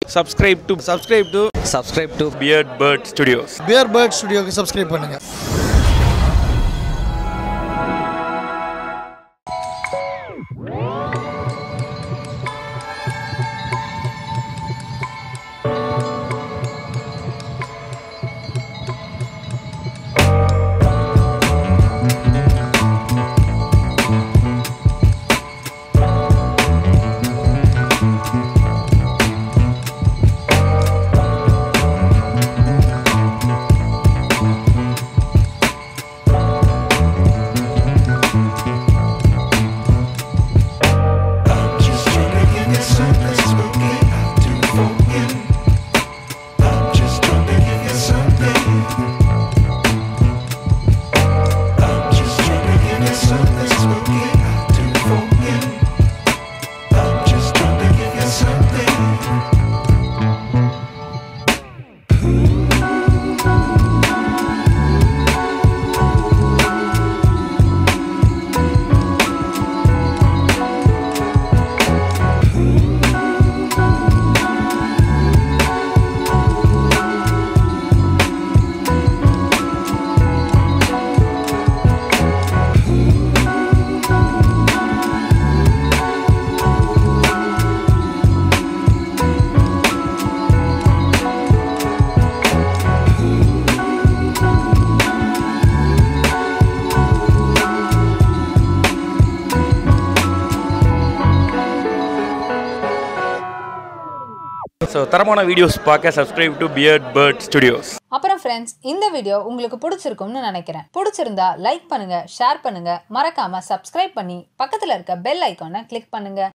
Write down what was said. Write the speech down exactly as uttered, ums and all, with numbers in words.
subscribe to subscribe to subscribe to Beard Bird Studios. Beard Bird Studio க்கு subscribe பண்ணுங்க. So, தரமான videos பார்க்க subscribe to Beard Bird Studios. அப்புறம் friends இந்த video உங்களுக்கு பிடிச்சிருக்கும்னு நினைக்கிறேன். பிடிச்சிருந்தா லைக் பண்ணுங்க, ஷேர் பண்ணுங்க, மறக்காம subscribe பண்ணி பக்கத்துல இருக்க பெல் ஐகானை கிளிக் பண்ணுங்க.